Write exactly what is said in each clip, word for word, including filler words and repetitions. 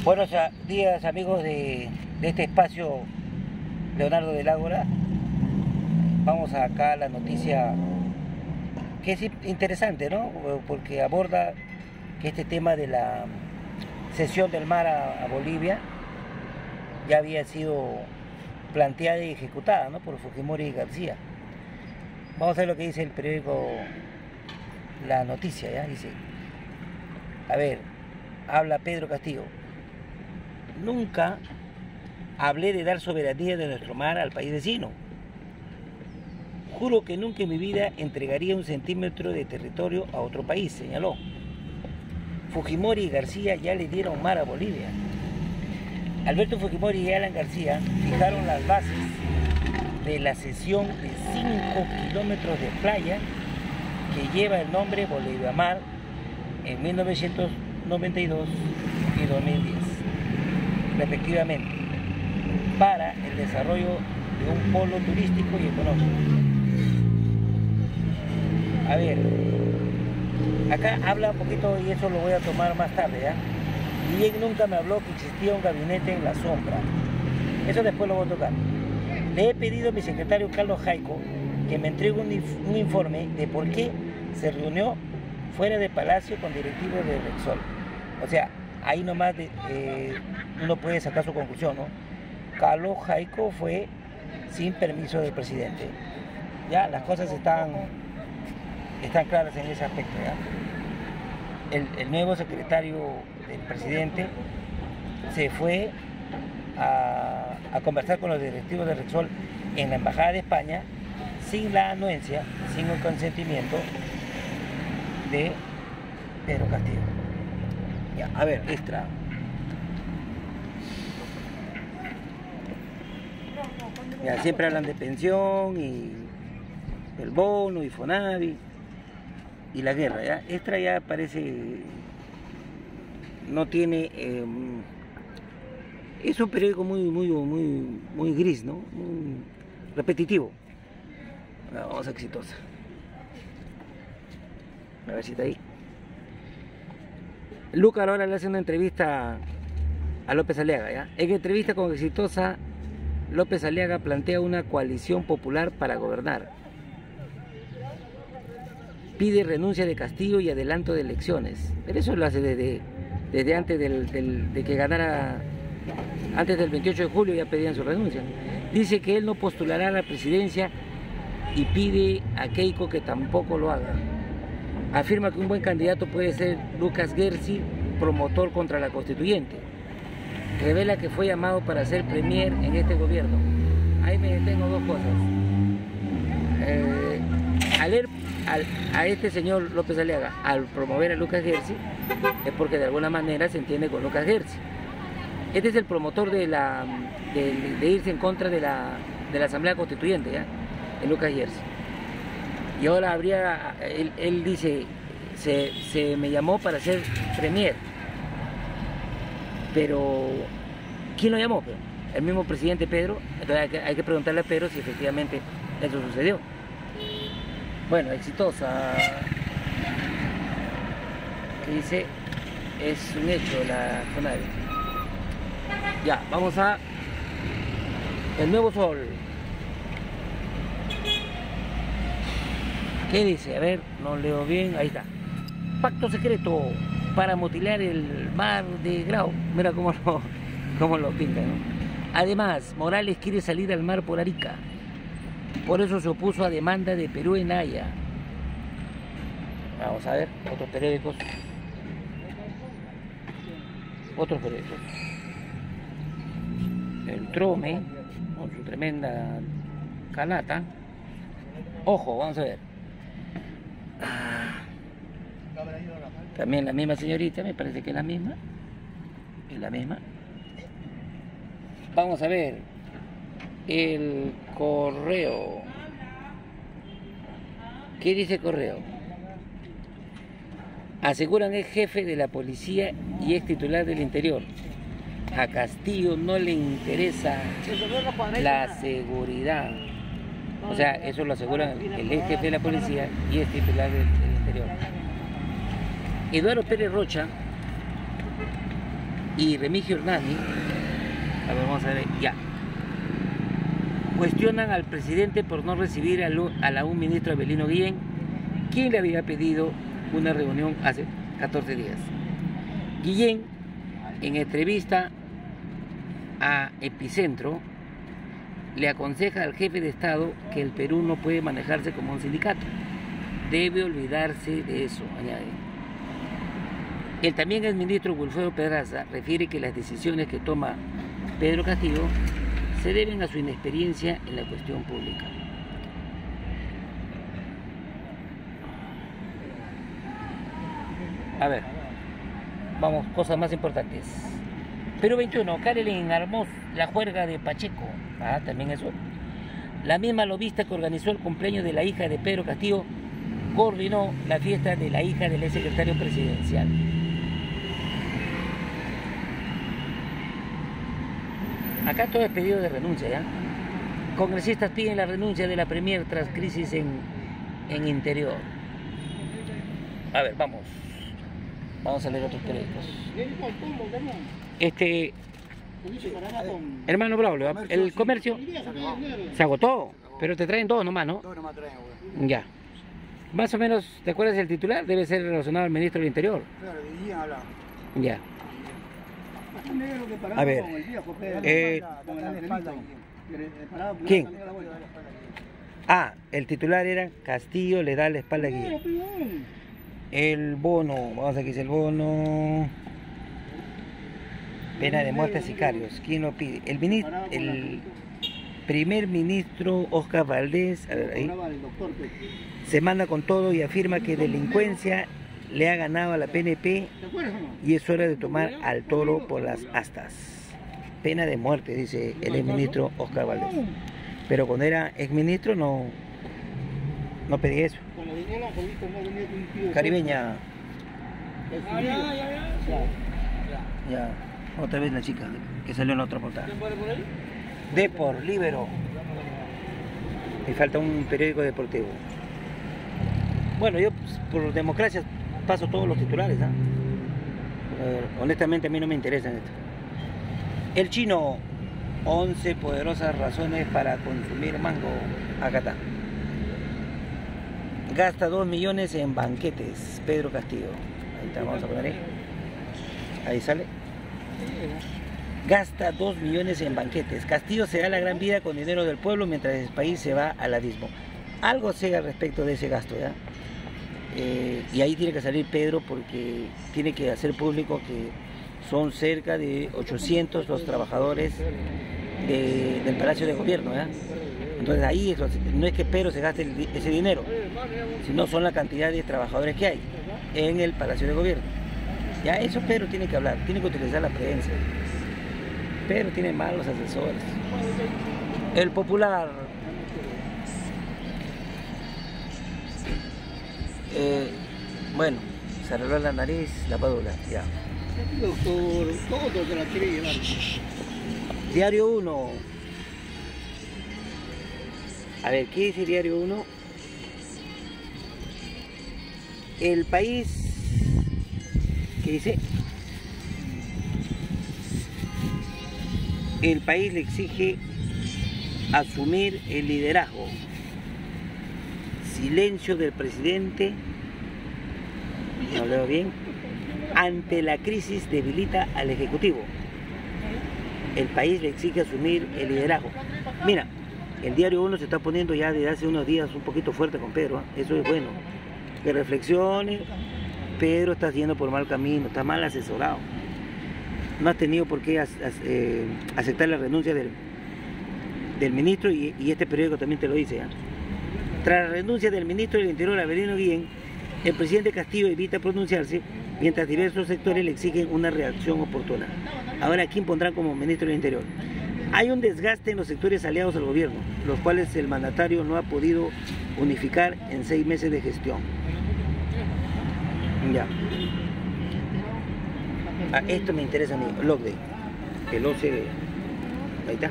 Buenos días, amigos de, de este espacio Leonardo del Ágora. Vamos acá a la noticia que es interesante, ¿no? Porque aborda que este tema de la cesión del mar a, a Bolivia ya había sido planteada y ejecutada, ¿no? Por Fujimori y García. Vamos a ver lo que dice el periódico La Noticia, ¿ya? Dice, a ver, habla Pedro Castillo. Nunca hablé de dar soberanía de nuestro mar al país vecino. Juro que nunca en mi vida entregaría un centímetro de territorio a otro país, señaló. Fujimori y García ya le dieron mar a Bolivia. Alberto Fujimori y Alan García fijaron las bases de la cesión de cinco kilómetros de playa que lleva el nombre Bolivia Mar en mil novecientos noventa y dos y dos mil diez, respectivamente, para el desarrollo de un polo turístico y económico. A ver, acá habla un poquito, y eso lo voy a tomar más tarde, ¿ya? Guillén nunca me habló que existía un gabinete en la sombra. Eso después lo voy a tocar. Le he pedido a mi secretario Carlos Jaico que me entregue un, un informe de por qué se reunió fuera de Palacio con directivos de Repsol. O sea, ahí nomás de, eh, uno puede sacar su conclusión, ¿no? Carlos Jaico fue sin permiso del presidente. Ya, las cosas están, están claras en ese aspecto, ¿ya? El, el nuevo secretario del presidente se fue a, a conversar con los directivos de Repsol en la Embajada de España sin la anuencia, sin el consentimiento de Pedro Castillo. Ya, a ver, extra. Ya, siempre hablan de pensión y el bono y Fonavi y la guerra, ¿ya? Extra ya parece, no tiene, eh, es un periódico muy, muy, muy, muy gris, ¿no? Muy repetitivo. Vamos a Exitosa. A ver si está ahí. Lucas ahora le hace una entrevista a López Aliaga, ¿ya? En entrevista con Exitosa, López Aliaga plantea una coalición popular para gobernar. Pide renuncia de Castillo y adelanto de elecciones. Pero eso lo hace desde, desde antes del, del, de que ganara, antes del veintiocho de julio ya pedían su renuncia. Dice que él no postulará a la presidencia y pide a Keiko que tampoco lo haga. Afirma que un buen candidato puede ser Lucas Gersi, promotor contra la constituyente. Revela que fue llamado para ser premier en este gobierno. Ahí me detengo dos cosas. Eh, al leer al, a este señor López Aliaga, al promover a Lucas Gersi, es porque de alguna manera se entiende con Lucas Gersi. Este es el promotor de, la, de, de irse en contra de la, de la Asamblea Constituyente, ¿ya? En Lucas Gersi. Y ahora habría, él, él dice, se, se me llamó para ser premier. Pero, ¿quién lo llamó? El mismo presidente Pedro. Entonces hay que, hay que preguntarle a Pedro si efectivamente eso sucedió. Bueno, Exitosa, que dice, es un hecho la Fonavi. Ya, vamos a El Nuevo Sol. ¿Qué dice? A ver, no leo bien. Ahí está. Pacto secreto para mutilar el mar de Grau. Mira cómo lo, cómo lo pintan, ¿no? Además, Morales quiere salir al mar por Arica. Por eso se opuso a demanda de Perú en Haya. Vamos a ver, otros periódicos. Otros periódicos. El Trome, con su tremenda canata. Ojo, vamos a ver. También la misma señorita, me parece que es la misma. Es la misma. Vamos a ver. El Correo. ¿Qué dice Correo? Aseguran es jefe de la policía y es titular del Interior. A Castillo no le interesa la seguridad. O sea, eso lo aseguran el ex jefe de la policía y es titular del, del Interior. Eduardo Pérez Rocha y Remigio Hernani, a ver, vamos a ver, ya, cuestionan al presidente por no recibir a, lo, a la un ministro Avelino Guillén, quien le había pedido una reunión hace catorce días. Guillén, en entrevista a Epicentro, le aconseja al jefe de Estado que el Perú no puede manejarse como un sindicato. Debe olvidarse de eso, añade. El también exministro Wilfredo Pedraza refiere que las decisiones que toma Pedro Castillo se deben a su inexperiencia en la cuestión pública. A ver, vamos, cosas más importantes. Perú veintiuno, Karelin armó la juerga de Pacheco. Ah, también eso. La misma lobista que organizó el cumpleaños de la hija de Pedro Castillo coordinó la fiesta de la hija del exsecretario presidencial. Acá todo es pedido de renuncia, ¿ya? Congresistas piden la renuncia de la Premier tras crisis en, en Interior. A ver, vamos. Vamos a leer otros periódicos. Este... Hermano Braulio, el comercio se agotó, pero te traen dos nomás, ¿no? Ya. Más o menos, ¿te acuerdas del titular? Debe ser relacionado al ministro del Interior. Ya. A ver. Eh, ¿Quién? Ah, el titular era Castillo le da la espalda a Guillén. El bono, vamos a ver qué dice el bono. Pena de muerte a sicarios. ¿Quién lo pide? El, ministro, el primer ministro Oscar Valdés, a ver, ahí, se manda con todo y afirma que delincuencia le ha ganado a la P N P y es hora de tomar al toro por las astas. Pena de muerte, dice el exministro Oscar Valdés. Pero cuando era exministro no, no pedía eso. Caribeña. Ya. Otra vez la chica que salió en la otra portada. De por Libero. Me falta un periódico deportivo. Bueno, yo pues, por democracia paso todos los titulares, ¿eh? Eh, honestamente a mí no me interesa esto. El chino, once poderosas razones para consumir mango. Acá está. Gasta dos millones en banquetes. Pedro Castillo. Ahí está, vamos a poner ahí. Ahí sale. Gasta dos millones en banquetes. Castillo se da la gran vida con dinero del pueblo mientras el país se va al abismo. Algo sé al respecto de ese gasto, ¿ya? Eh, y ahí tiene que salir Pedro porque tiene que hacer público que son cerca de ochocientos los trabajadores de, del Palacio de Gobierno, ¿ya? Entonces ahí no es que Pedro se gaste el, ese dinero, sino son la cantidad de trabajadores que hay en el Palacio de Gobierno. Ya eso Pedro tiene que hablar, tiene que utilizar la prensa. Pedro tiene malos asesores. El Popular. Eh, bueno, se arregló la nariz, la padula, ya. Doctor, todo se la quiere llevar. Diario uno. A ver, ¿qué dice Diario uno? El País... ¿Qué dice? El país le exige asumir el liderazgo. Silencio del presidente, no leo bien, ante la crisis debilita al Ejecutivo. El país le exige asumir el liderazgo. Mira, el Diario uno se está poniendo ya desde hace unos días un poquito fuerte con Pedro, ¿eh? Eso es bueno. Que reflexione. Pedro está yendo por mal camino, está mal asesorado. No has tenido por qué as, as, eh, aceptar la renuncia del, del ministro y, y este periódico también te lo dice. ¿eh? Tras la renuncia del ministro del Interior, Avelino Guillén, el presidente Castillo evita pronunciarse mientras diversos sectores le exigen una reacción oportuna. Ahora, ¿quién pondrán como ministro del Interior? Hay un desgaste en los sectores aliados al gobierno, los cuales el mandatario no ha podido unificar en seis meses de gestión. Ya. Ah, esto me interesa a mí, Logde, el O C D. Ahí está.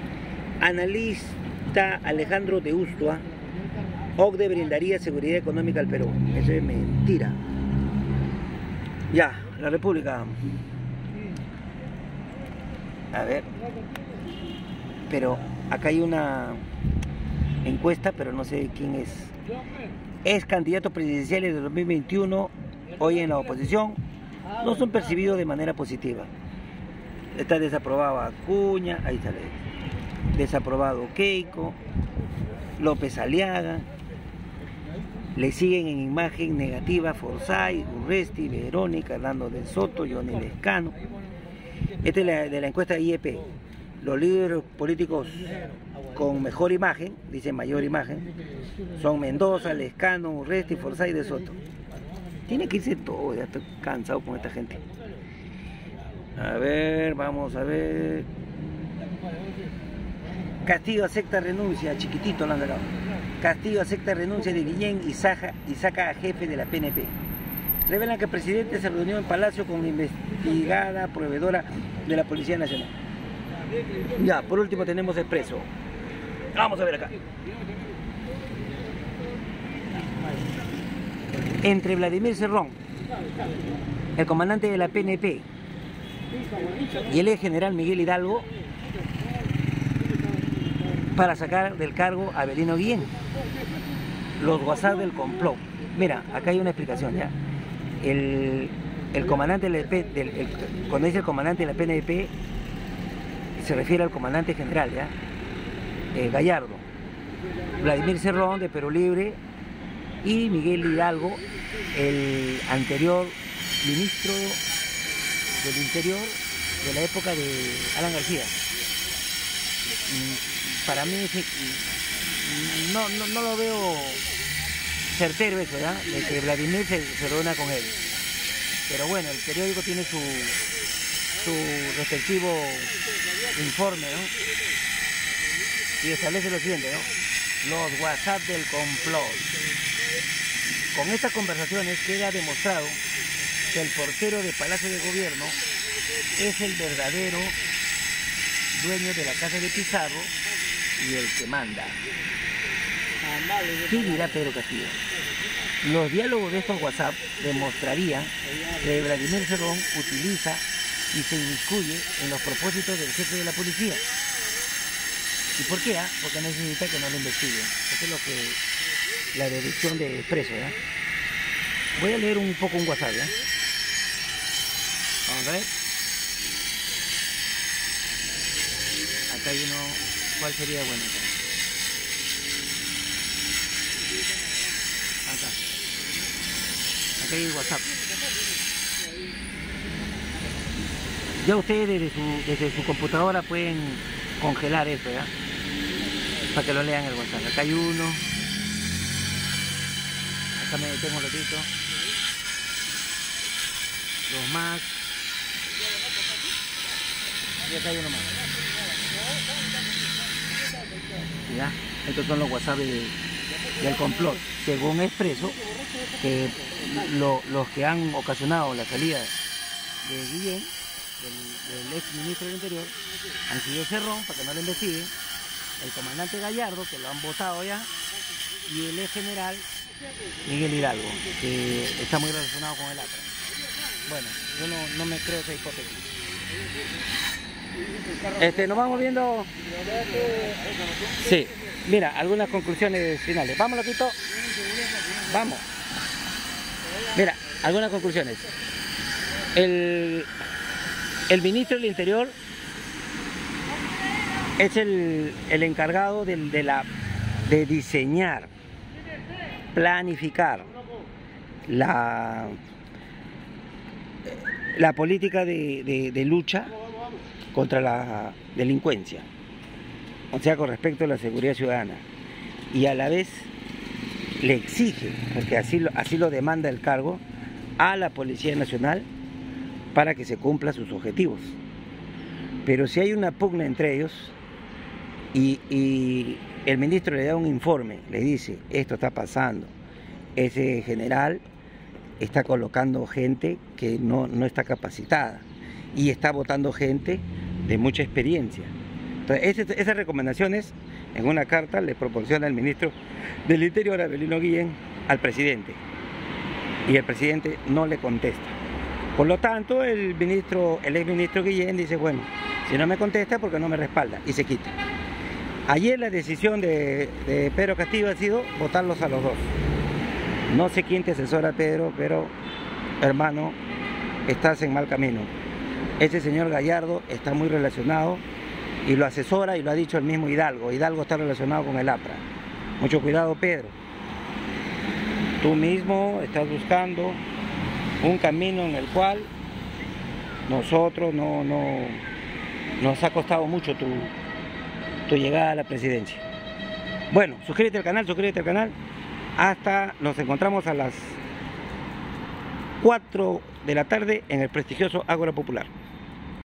Analista Alejandro de Ustua, O C D E brindaría seguridad económica al Perú. Eso es mentira. Ya, la República. A ver. Pero acá hay una encuesta, pero no sé quién es. Es candidato presidencial de dos mil veintiuno, hoy en la oposición. No son percibidos de manera positiva. Está desaprobado Acuña, ahí sale. Desaprobado Keiko, López Aliaga. Le siguen en imagen negativa Forsyth, Urresti, Verónica, Hernando del Soto, Johnny Lescano. Esta es la, de la encuesta de I E P. Los líderes políticos con mejor imagen, dice mayor imagen, son Mendoza, Lescano, Urresti, Forsyth, de Soto. Tiene que irse todo, ya estoy cansado con esta gente. A ver, vamos a ver. Castillo acepta renuncia, chiquitito lo han sacado. Castillo acepta renuncia de Guillén y saca, y saca a jefe de la P N P. Revelan que el presidente se reunió en Palacio con una investigada proveedora de la Policía Nacional. Ya, por último tenemos Expreso. Vamos a ver acá. Entre Vladimir Cerrón, el comandante de la P N P, y el ex general Miguel Hidalgo, para sacar del cargo a Avelino Guillén. Los WhatsApp del complot. Mira, acá hay una explicación, ¿ya? El, el comandante del, del el, cuando dice el comandante de la P N P, se refiere al comandante general, ¿ya? Eh, Gallardo, Vladimir Cerrón de Perú Libre y Miguel Hidalgo, el anterior ministro del Interior de la época de Alan García. Para mí no, no, no lo veo certero eso, ¿verdad? De que Vladimir se, se reúna con él. Pero bueno, el periódico tiene su, su respectivo informe, ¿no? Y establece lo siguiente, ¿no? Los WhatsApp del complot. Con estas conversaciones queda demostrado que el portero de Palacio de Gobierno es el verdadero dueño de la casa de Pizarro y el que manda. ¿Qué dirá Pedro Castillo? Los diálogos de estos WhatsApp demostrarían que Vladimir Cerrón utiliza y se inmiscuye en los propósitos del jefe de la policía. ¿Y por qué? Ah? Porque necesita que no lo investiguen. Eso es lo que la dirección de Expreso, ¿ya? Voy a leer un poco un WhatsApp, ¿ya? Vamos a ver. Acá hay uno. ¿Cuál sería bueno? Acá. Acá hay WhatsApp. Ya ustedes desde su, desde su computadora pueden congelar esto, ¿ya? Para que lo lean el WhatsApp. Acá hay uno. Acá me detengo un ratito. Dos más. Y acá hay uno más. ¿Ya? Estos son los WhatsApp de, del complot. Según Expreso, que lo, los que han ocasionado la salida de Guillén, del, del ex ministro del Interior, han sido Cerrón, para que no lo investiguen, el comandante Gallardo, que lo han votado ya, y el ex general Miguel Hidalgo, que está muy relacionado con el A T R A. Bueno, yo no, no me creo esa hipótesis. Este, nos vamos viendo. Sí, mira, algunas conclusiones finales. Vamos, loquito. Vamos. Mira, algunas conclusiones. El, el ministro del Interior es el, el encargado de, de, la, de diseñar, planificar la, la política de, de, de lucha contra la delincuencia, o sea, con respecto a la seguridad ciudadana, y a la vez le exige, porque así lo, así lo demanda el cargo, a la Policía Nacional para que se cumplan sus objetivos. Pero si hay una pugna entre ellos y, y el ministro le da un informe, le dice, esto está pasando, ese general está colocando gente que no, no está capacitada y está votando gente de mucha experiencia. Entonces, ese, esas recomendaciones en una carta le proporciona el ministro del Interior, Avelino Guillén, al presidente, y el presidente no le contesta. Por lo tanto, el ministro, el exministro Guillén dice, bueno, Si no me contesta, porque no me respalda y se quita. Ayer la decisión de, de Pedro Castillo ha sido votarlos a los dos. No sé quién te asesora, Pedro, pero hermano, estás en mal camino. Ese señor Gallardo está muy relacionado y lo asesora, y lo ha dicho el mismo Hidalgo. Hidalgo está relacionado con el APRA. Mucho cuidado, Pedro. Tú mismo estás buscando un camino en el cual nosotros no, no nos ha costado mucho tu, tu llegada a la presidencia. Bueno, suscríbete al canal, suscríbete al canal. Hasta nos encontramos a las cuatro de la tarde en el prestigioso Ágora Popular.